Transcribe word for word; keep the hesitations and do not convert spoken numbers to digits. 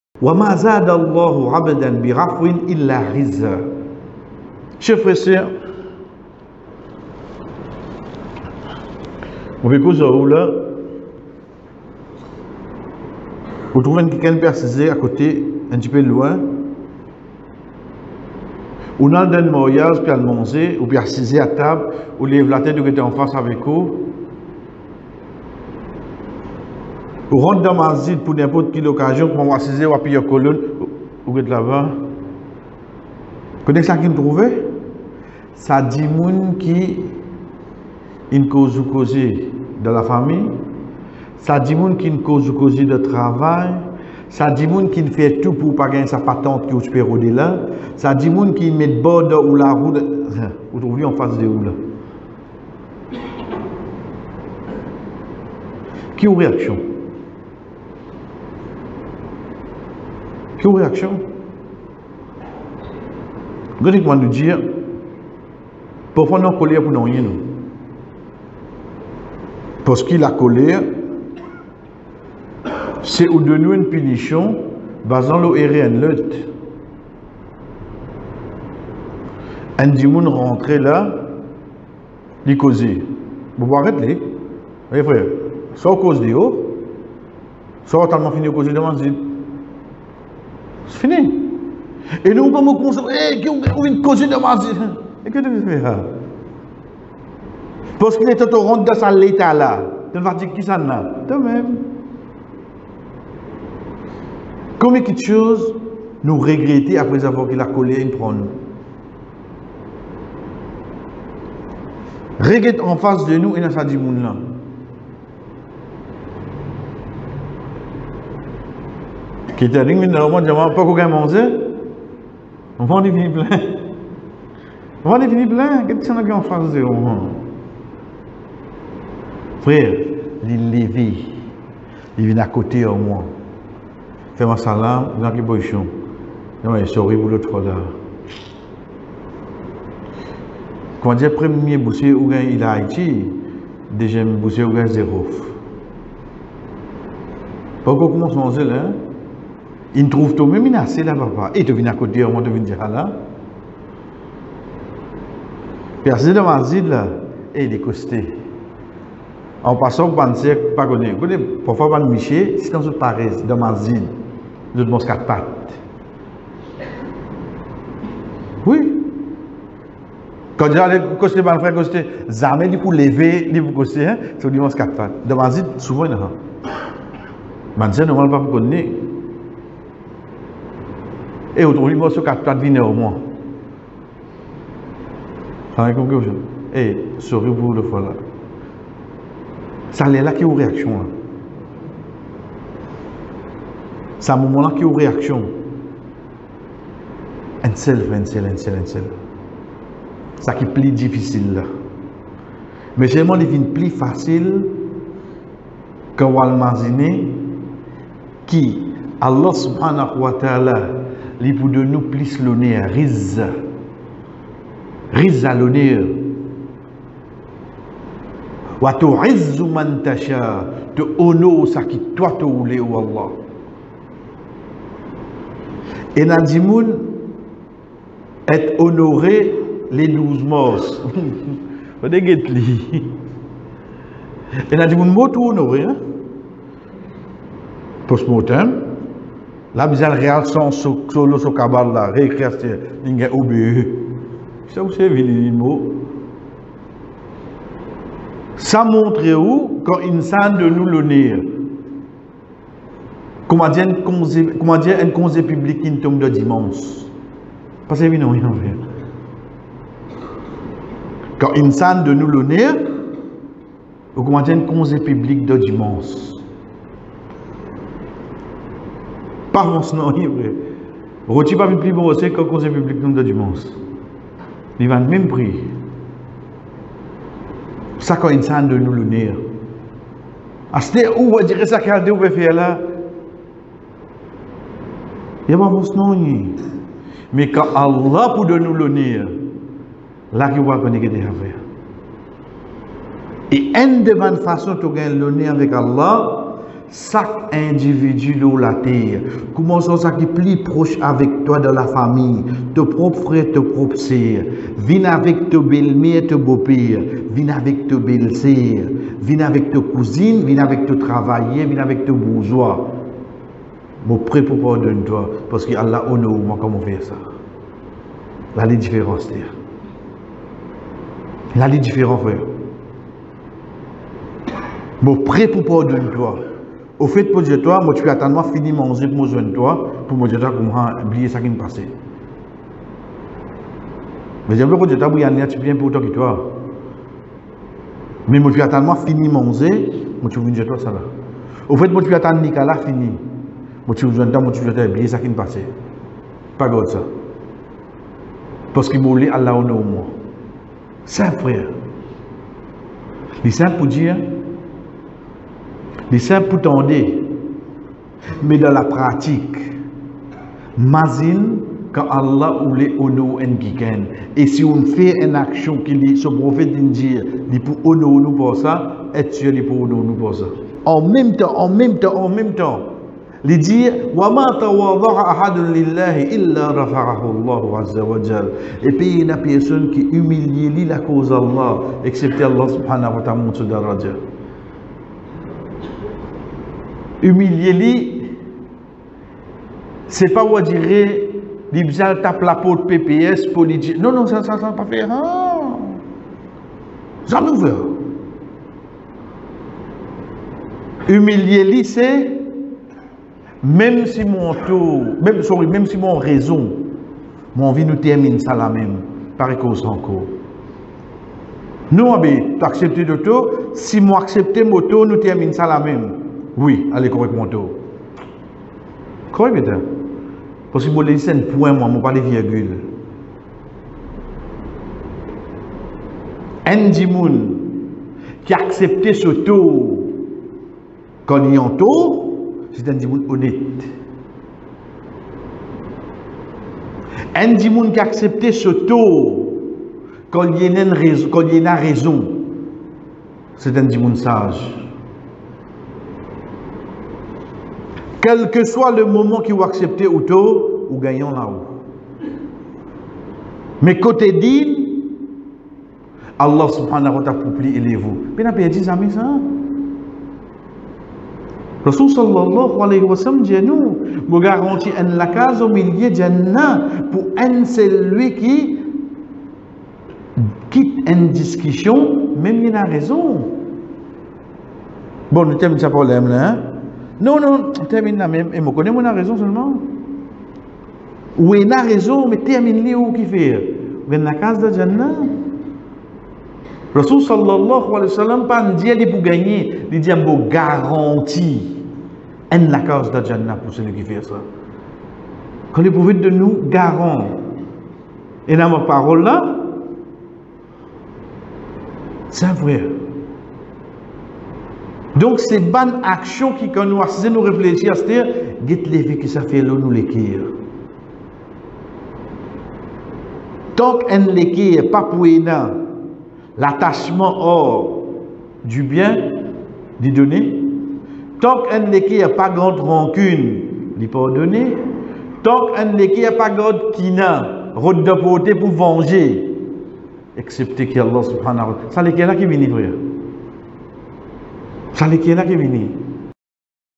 Wa ma zada Allahu abdan bi rafwin illa rizza. Chers frères et sœurs, on peut causer là. Vous trouvez quelqu'un précisé à côté, un petit peu loin. On a un mariage, puis à manger, ou bien assis à table, ou lève la tête, ou était en face avec vous. Ou rentre dans ma zide pour n'importe quelle occasion, pour m'assiser, ou appuyer colonne, ou êtes là-bas. Vous connaissez ça qui me trouvait? Ça dit moun qui une cause ou cause dans la famille. Ça dit moun qui une cause ou cause de travail. Ça dit moun qui fait tout pour pas gagner sa patente qui peut rôder là. Ça dit moun qui met bord ou la roue. Vous trouvez en face de où là? Qui a une réaction? Qui a une réaction? Regardez comment nous dire. Parfois, nous colère pour nous rien. Parce que la colère, c'est où de nous une punition basant l'O R N l'autre. Un dimoun rentré là, il causait. Vous pouvez arrêter. Oui, frère. Soit cause de haut, soit totalement fini de causer de manzine. C'est fini. Et nous, comme on pense, eh, on vient de causer de manzine. Et que tu fais là? Parce qu'il est au rentre dans sa l'état là. Tu vas dire qui ça n'a? Toi-même. Combien de choses nous regretter après avoir qu'il a collé une prendre? Regrette en face de nous et dans sa dit moun là. Qui était ring dans le monde, pas qu'on gagne manger. On va en finir plein. On va en finir plein. Qu'est-ce qu'on a en face de nous? Frère, il levé. Il vient à côté au moins. Fais-moi salam, dans quelle position? Non, mais sorry pour l'autre fois là. Quand dire premier boursier ou gain il a Haïti, deuxième boursier ou gain zéro. Pourquoi commence à manger là? Il trouve tout même menacé là papa. Et tu viens à côté, au moins tu viens dire là. Personne dans ma zide là, et il est costé. En passant par un siècle, pas connu. Vous connaissez, parfois par Miché, c'est dans une pareil, dans ma zide. De mon quatre pattes. Oui. Quand j'allais coster par le frère coster, jamais du coup lever, du coup coster, hein, c'est du mon quatre pattes. Dans ma zide, souvent il y en a. Maintenant, normalement pas pour connaître. Et aujourd'hui, moi sur quatre pattes vient au moins. Ça va comme que et sorry pour le fois là. Ça l'est là qui a une réaction là. C'est un moment-là qui a une réaction. Un seul, un seul, un seul, un seul. Ça qui est plus difficile là. Mais généralement, il devient plus facile quand on imagine qui Allah subhanahu wa ta'ala lui pour de nous plus l'honneur, rizza. Rizza l'honneur. Wa tu'izzu man tasha, te honore ça qui toi te voulais ou Allah. Et Nadimoun est honoré les douze morts. Vous avez Et Nadimoun mot tout honoré. Post-mortem. La bizarre réal sans solo so cabal la récréation. Ninguém obéi. Ça vous savez les mots. Ça montre où quand une scène de nous l'honneur. Comment dire un conseil public qui tombe de dimanche? Parce que c'est évident, rien faire. Quand une scène de nous l'honneur, ou comment dire un conseil public de dimanche? Pas mon nom, il est vrai. Roti pas plus bon aussi qu'un conseil public de dimanche. Il va le même prix. Ça quand une scène de nous l'honneur. À ce où on va dire ça qu'il y a deux faire là. Il n'y a pas mon nom. Mais quand Allah pour nous l'honneur, là qu'il va connaître des affaires. Et une des bonnes façons de gagner l'honneur avec Allah, chaque individu de la terre, comment ça qui est plus proche avec toi dans la famille, ton propre frère, ton propre sœur, viens avec ta belle-mère, ton beau-père, viens avec ta belle-sœur, viens avec ta cousine, viens avec ton travailleur, viens avec ton bourgeois. Je suis prêt pour pardonner toi, parce que Allah honore moi comment faire ça. Là, les différences. Là, les différences, frère. Je suis prêt pour pardonner toi. Au fait, pour dire toi, moi, tu peux attendre, moi, fini manger pour me joindre toi, pour me dire toi, comment oublier ça qui me passe. Mais j'aime bien dire toi, il y a un tu bien pour toi que toi. Mais moi, tu peux attendre, moi, fini manger, moi, tu veux dire toi, ça là. Au fait, moi, tu peux attendre, Nicolas, fini. Moi, tu veux joindre toi, moi, tu veux oublier ça qui me passe. Pas grave ça. Parce qu'il m'a Allah honore moi. C'est frère. C'est simple pour dire. C'est simple pour tendre. Mais dans la pratique, imagine quand Allah voulait honorer un quelqu'un. Et si on fait une action qui dit, ce prophète dit, il pour honorer nous pour ça, et Dieu dit pour honorer nous pour ça. En même temps, en même temps, en même temps. Il dit وَمَا تَوَاضَعَ أَحَدٌ لِلَّهِ إِلَّا رَفَعَهُ اللَّهُ عَزَّ وَجَلَّ. Et puis il y a une personne qui humilie la cause d'Allah, excepté Allah subhanahu wa ta'ala monte dans la radio. Humilier, c'est pas où dire, l'Ibzal tape la peau de P P S pour lui dire non, non, ça, ça, ça, pas faire. Ah. Ça nous veut. Humilier, c'est même si mon taux, même, sorry, même si mon raison, mon vie nous termine ça la même, par cause encore. Nous, tu acceptes de tout, si moi accepte mon taux, nous termine ça la même. Oui, allez, correct mon taux. Correct, peut-être. Parce que je dis un point, moi, je pas de virgule. Un dimoun qui a accepté ce taux, quand il y a un taux, c'est un dimoun honnête. Un dimoun qui a accepté ce taux quand il y a une raison, quand il y a une raison, c'est un dimoun sage. Quel que soit le moment qu'il va accepter ou tôt, ou gagnons là-haut. Mais côté digne, Allah subhanahu wa ta'ala pour plus élevez-vous. Mais n'a pas dit ça, mais ça. Rasul sallallahu alayhi wa sallam dit nous, vous garantit un la case au milieu de Jannah pour un celui qui quitte une discussion, même il a raison. Bon, nous terminons ce problème là. Hein? Non, non, termine là même. Et je connais mon raison seulement. Ou il a raison, mais termine-le où qui fait. Vous êtes dans la case de Jannah. Rasul sallallahu alayhi wa sallam pas dire pour gagner, il dit pour garantie en la cause de Jannah pour celui qui fait ça. Quand il pouvait de nous garant. Et dans ma parole là, c'est vrai. Donc c'est bonne action qui quand nous assisons nous réfléchir à ce dire, get levé que ça fait là nous l'écrire. Tant qu'un l'écrire pas pour l'attachement hors du bien, d'y donner. Tant qu'un n'est pas grande rancune, d'y pardonner. Tant qu'un n'est pas grande kina, route de portée pour venger. Excepté qu'Allah subhanahu wa ta'ala. Ça, c'est là qui vient, frère. Ça, c'est là qui vient.